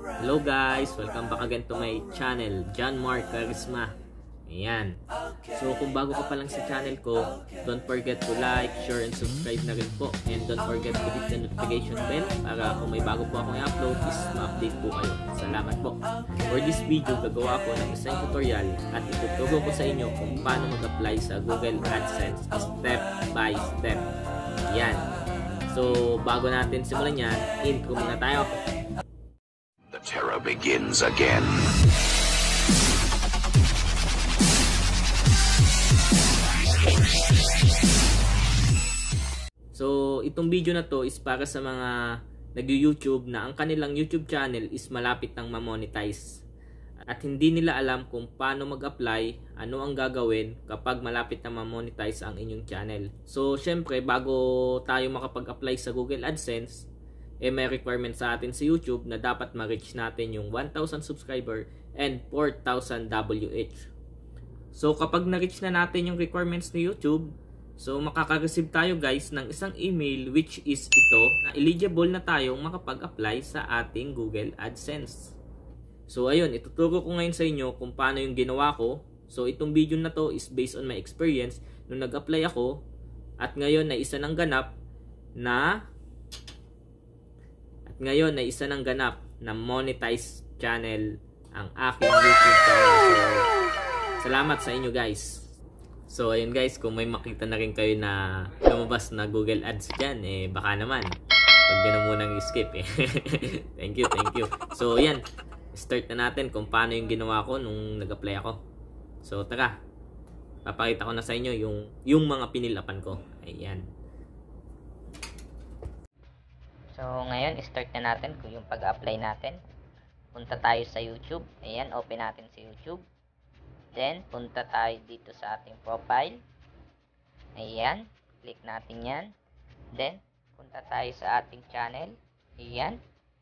Hello guys! Welcome back again to my channel, John Mark Charisma. Ayan. So kung bago ka pa lang sa channel ko, don't forget to like, share, and subscribe na rin po. And don't forget to hit the notification bell para kung may bago po akong i-upload is ma-update po kayo. Salamat po. For this video, gagawa ko ng isang tutorial at ituturo ko sa inyo kung paano mag-apply sa Google AdSense step by step. Ayan. So bago natin simulan yan, intro muna tayo. The terror begins again. So, itong video na to is para sa mga nag-YouTube na ang kanilang YouTube channel is malapit ng ma-monetize. At hindi nila alam kung paano mag-apply, ano ang gagawin kapag malapit na ma-monetize ang inyong channel. So, syempre, bago tayo makapag-apply sa Google AdSense, may requirement sa atin sa YouTube na dapat ma-reach natin yung 1,000 subscriber and 4,000 WH. So, kapag na-reach na natin yung requirements ni YouTube, so makaka-receive tayo guys ng isang email which is ito na eligible na tayong makapag-apply sa ating Google AdSense. So ayun, ituturo ko ngayon sa inyo kung paano yung ginawa ko. So itong video na to is based on my experience nung nag-apply ako at ngayon na isa ng ganap na monetize channel ang aking YouTube channel. So, salamat sa inyo guys. So ayun guys, kung may makita na rin kayo na lumabas na Google Ads dyan, baka naman huwag nyo na munang skip thank you. So ayan, start na natin kung paano yung ginawa ko nung nag-apply ako. So tara, papakita ko na sa inyo yung mga pinilapan ko. Ayan. So ngayon, start na natin kung yung pag-apply natin. Punta tayo sa YouTube. Ayan, open natin sa YouTube. Then, punta tayo dito sa ating profile. Ayan. Click natin yan. Then, punta tayo sa ating channel. Ayan.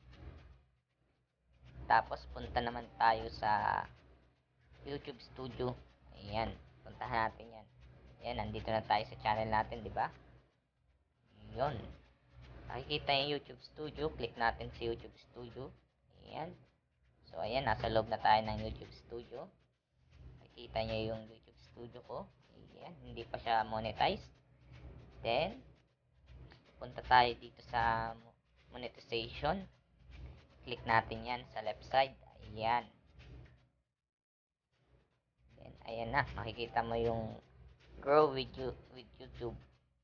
Tapos, punta naman tayo sa YouTube Studio. Ayan. Puntahan natin yan. Ayan, nandito na tayo sa channel natin, di ba? Ayan. Nakikita yung YouTube Studio. Click natin sa YouTube Studio. Ayan. So, ayan. Nasa loob na tayo ng YouTube Studio. Kita nyo yung YouTube Studio ko. Ayan, hindi pa siya monetized. Then, punta tayo dito sa monetization. Click natin yan sa left side. Ayan. Then, ayan na. Makikita mo yung grow with YouTube.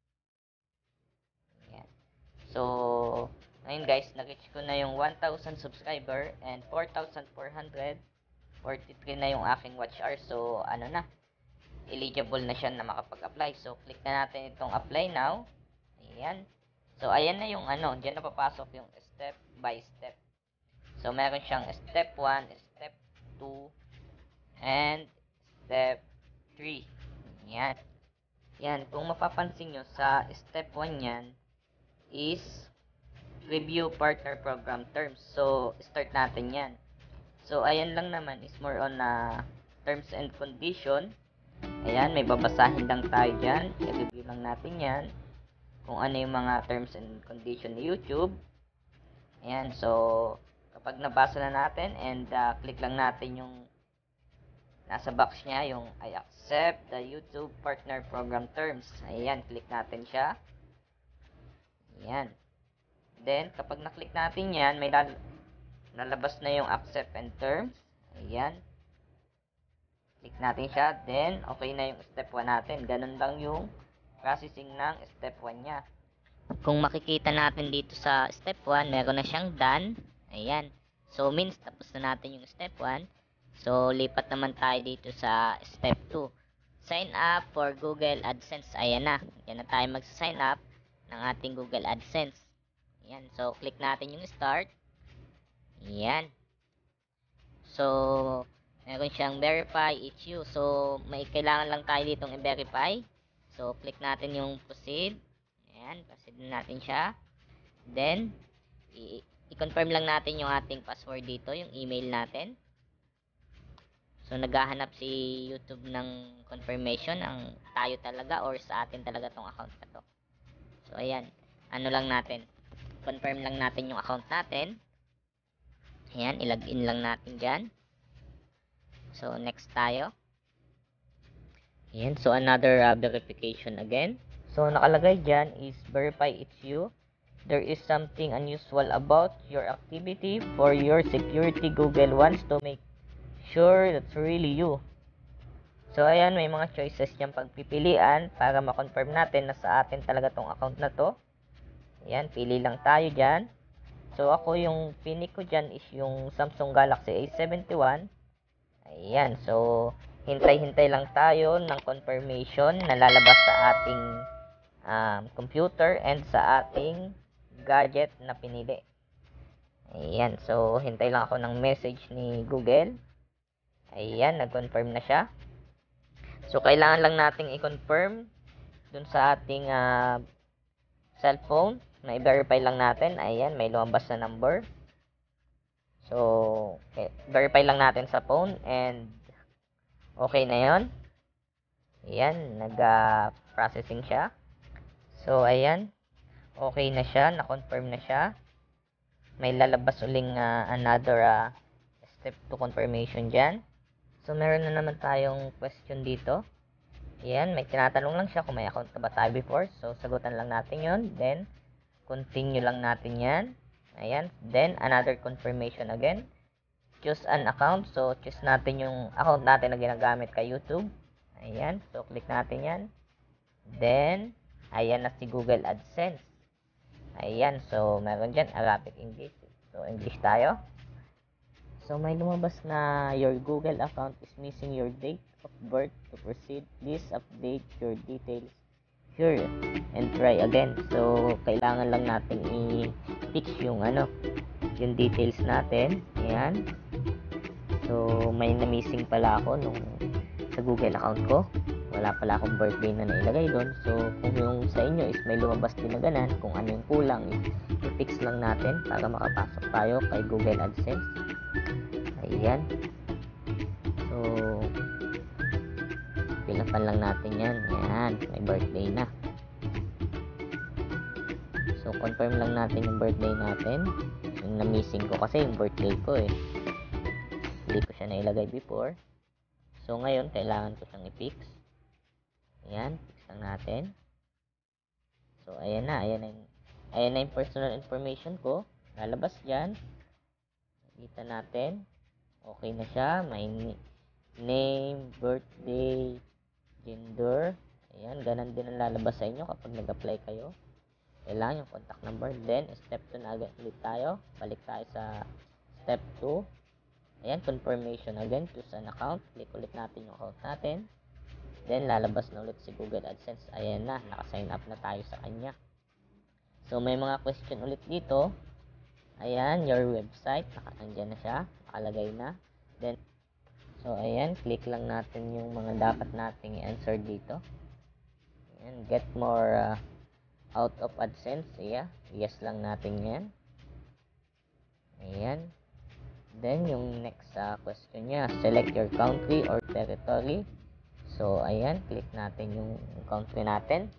Ayan. So, ngayon guys, na-reach ko na yung 1,000 subscriber and 4,443 na yung aking watch hour. So, ano na, eligible na siya na makapag-apply. So, click na natin itong apply now. Ayan. So, ayan na yung dyan na papasok yung step by step. So, meron siyang step 1, step 2, and step 3. Ayan. Yan, kung mapapansin nyo, sa step 1 yan is review partner program terms. So, start natin yan. So, ayan lang naman is more on terms and condition. Ayan, may babasahin lang tayo dyan. I-review lang natin yan. Kung ano yung mga terms and condition ni YouTube. Ayan, so, kapag nabasa na natin and click lang natin yung nasa box niya, yung I accept the YouTube Partner Program Terms. Ayan, click natin siya. Ayan. Then, kapag na-click natin yan, may nalabas na yung accept and terms. Ayan. Click natin siya. Then, okay na yung step 1 natin. Ganun lang yung processing ng step 1 niya. Kung makikita natin dito sa step 1, meron na siyang done. Ayan. So, means tapos na natin yung step 1. So, lipat naman tayo dito sa step 2. Sign up for Google AdSense. Ayan na. Yan na tayo mag-sign up ng ating Google AdSense. Ayan. So, click natin yung start. Ayan. So, meron siyang verify each you. So, may kailangan lang tayo ditong i-verify. So, click natin yung proceed. Ayan, proceed natin siya. Then, i-confirm lang natin yung ating password dito, yung email natin. So, naghahanap si YouTube ng confirmation ang tayo talaga or sa atin talaga tong account na to. So, ayan. Ano lang natin. Confirm lang natin yung account natin. Ayan, ilagin lang natin dyan. So, next tayo. Ayan, so another verification again. So, nakalagay dyan is verify it's you. There is something unusual about your activity. For your security, Google wants to make sure that's really you. So, ayan, may mga choices dyan pagpipilian para ma-confirm natin na sa atin talaga tong account na to. Ayan, pili lang tayo dyan. So, ako yung pini ko dyan is yung Samsung Galaxy A71. Ayan, so, hintay-hintay lang tayo ng confirmation na lalabas sa ating computer and sa ating gadget na pinili. Ayan, so, hintay lang ako ng message ni Google. Ayan, nag-confirm na siya. So, kailangan lang nating i-confirm dun sa ating cellphone na i-verify lang natin. Ayan, may lumabas na number. So, okay, verify lang natin sa phone and okay na yon. Ayan, nag-processing siya. So, ayan, okay na siya, na-confirm na siya. May lalabas uling another step to confirmation dyan. So, meron na naman tayong question dito. Ayan, may tinatanong lang siya kung may account na ba tayo before. So, sagutan lang natin yon. Then, continue lang natin yan. Ayan, then another confirmation again. Choose an account. So, choose natin yung account natin na ginagamit kay YouTube. Ayan, so click natin yan. Then, ayan na si Google AdSense. Ayan, so meron dyan Arabic English. So, English tayo. So, may lumabas na your Google account is missing your date of birth. To proceed, please update your details here and try again. So, kailangan lang natin i-fix yung yung details natin. Ayan. So, may na-missing pala ako nung sa Google account ko. Wala pala akong birthday na nailagay doon. So, kung yung sa inyo is may lumabas din na ganan, kung ano yung kulang, i-fix lang natin para makapasok tayo kay Google AdSense. Ayan. So, pilapan lang natin yan. Ayan, may birthday na. So, confirm lang natin yung birthday natin. Yung na-missing ko kasi yung birthday ko eh. Hindi ko siya nailagay before. So, ngayon, kailangan ko siyang i-fix. Ayan, fix lang natin. So, ayan na. Ayan na yung personal information ko. Lalabas dyan. Nakita natin. Okay na siya. May name, birthday, gender. Ayan, ganun din ang lalabas sa inyo kapag nag-apply kayo. Kailangan yung contact number. Then, step 2 na agad ulit tayo. Balik tayo sa step 2. Ayan, confirmation again. Choose an account. Click ulit natin yung account natin. Then, lalabas na ulit si Google AdSense. Ayan na, naka-sign up na tayo sa kanya. So, may mga question ulit dito. Ayan, your website. Nakatandyan na siya. Nakalagay na. Then, so, ayan, click lang natin yung mga dapat nating i-answer dito. Ayan, get more out of AdSense. Ayan, yes lang natin yan. Ayan. Then, yung next question niya, select your country or territory. So, ayan, click natin yung country natin.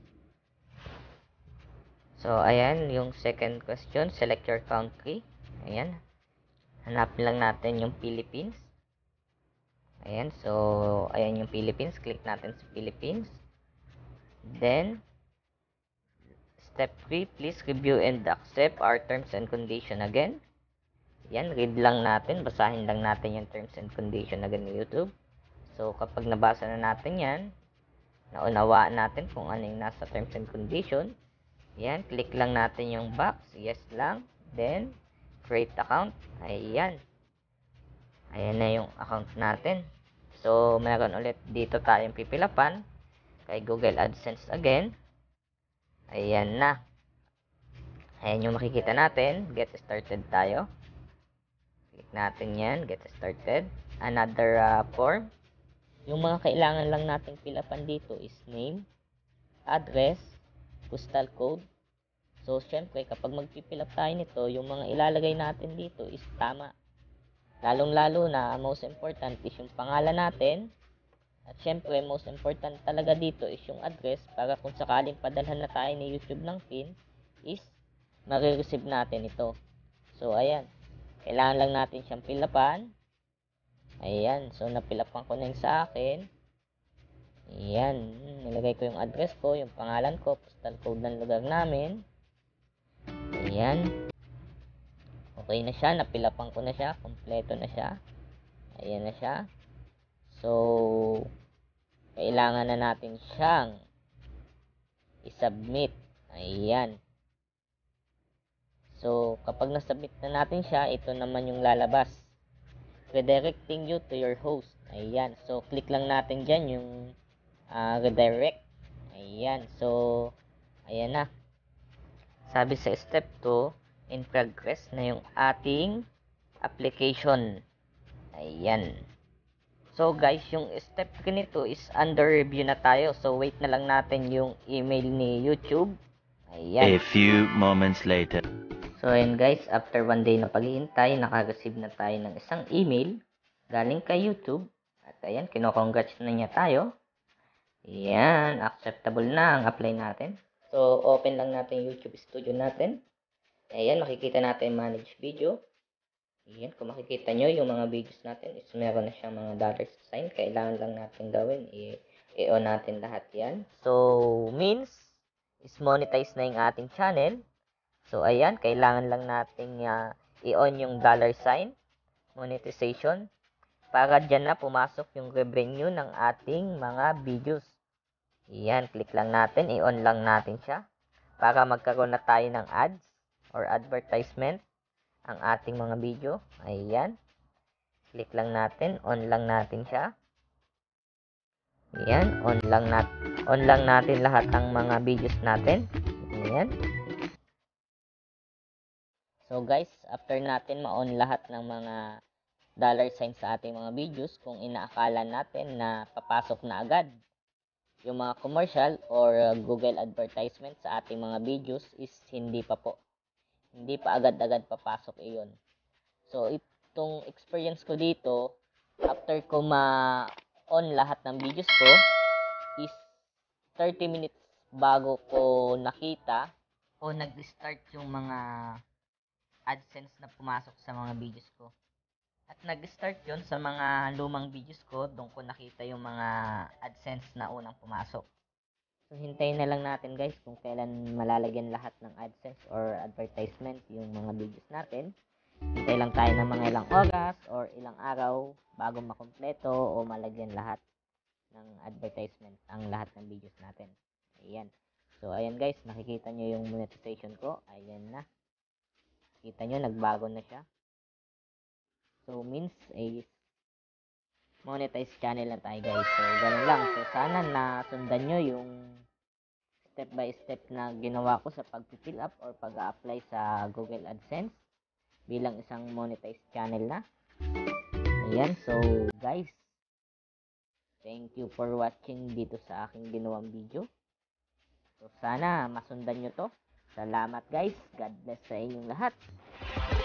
So, ayan, yung second question, select your country. Ayan. Hanapin lang natin yung Philippines. Ayan, so, ayan yung Philippines. Click natin sa Philippines. Then, step 3, please review and accept our terms and condition again. Ayan, read lang natin. Basahin lang natin yung terms and condition again ni YouTube. So, kapag nabasa na natin yan, naunawaan natin kung ano yung nasa terms and condition. Ayan, click lang natin yung box. Yes lang. Then, create account. Ayan. Ayan na yung account natin. So, meron ulit dito tayong pipilapan kay Google AdSense again. Ayan na. Ayan yung makikita natin. Get started tayo. Click natin yan. Get started. Another form. Yung mga kailangan lang nating pilapan dito is name, address, postal code. So, syempre, kapag magpipilap tayo nito, yung mga ilalagay natin dito is tama. Lalong-lalo na, most important is yung pangalan natin. At syempre, most important talaga dito is yung address para kung sakaling padalhan na tayo ni YouTube ng PIN, is marireceive natin ito. So, ayan. Kailangan lang natin siyang pilapan. Ayan, so napilapan ko na yung sa akin. Ayan, nilagay ko yung address ko, yung pangalan ko, postal code ng lugar namin. Ayan. Okay na siya, napilapan ko na siya, kompleto na siya. Ayan na siya. So, kailangan na natin siyang i-submit. Ayan. So, kapag na-submit na natin siya, ito naman yung lalabas. Redirecting you to your host. Ayan. So, click lang natin dyan yung redirect. Ayan. So, ayan na. Sabi sa step 2, in progress na yung ating application. Ayan. So, guys, yung step 3 nito is under review na tayo. So, wait na lang natin yung email ni YouTube. Ayan. A few moments later. So, ayan guys, after 1 day na paghihintay, naka-receive na tayo ng isang email galing kay YouTube. At ayan, kino-congrats na niya tayo. Ayan, acceptable na ang apply natin. So, open lang natin yung YouTube Studio natin. Ayan, makikita natin manage video. Ayan, kung makikita nyo, yung mga videos natin is meron na siyang mga dollar sign. Kailangan lang natin gawin, i-on natin lahat yan. So, means, is monetize na yung ating channel. So, ayan, kailangan lang nating i-on yung dollar sign, monetization, para dyan na pumasok yung revenue ng ating mga videos. Ayan, click lang natin, i-on lang natin siya, para magkaroon na tayo ng ads or advertisement ang ating mga video. Ayan, click lang natin, on lang natin siya. Ayan, on lang natin lahat ng mga videos natin. Ayan. So guys, after natin ma-on lahat ng mga dollar sign sa ating mga videos, kung inaakala natin na papasok na agad yung mga commercial or Google advertisement sa ating mga videos, is hindi pa po. Hindi pa agad-agad papasok iyon. So itong experience ko dito, after ko ma-on lahat ng videos ko, is 30 minutes bago ko nakita o nag-start yung mga AdSense na pumasok sa mga videos ko. At nag-start yon sa mga lumang videos ko, doon ko nakita yung mga AdSense na unang pumasok. So, hintayin na lang natin guys kung kailan malalagyan lahat ng AdSense or advertisement yung mga videos natin. Hintay lang tayo ng mga ilang oras or ilang araw bago makumpleto o malagyan lahat ng advertisement ang lahat ng videos natin. Ayan. So, ayan guys, nakikita nyo yung monetization ko. Ayan na. Kita nyo, nagbago na siya. So, means, monetize channel na tayo guys. So, ganun lang. So, sana nasundan nyo yung step by step na ginawa ko sa pag-fill up or pag-apply sa Google AdSense bilang isang monetized channel na. Ayan. So, guys, thank you for watching dito sa aking ginawang video. So, sana masundan nyo to. Salamat guys. God bless sa inyong lahat.